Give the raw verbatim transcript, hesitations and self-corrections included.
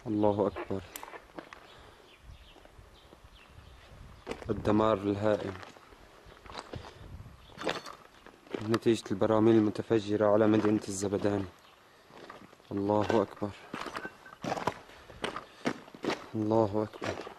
الله أكبر. الدمار الهائل نتيجة البراميل المتفجرة على مدينة الزبداني. الله أكبر، الله أكبر.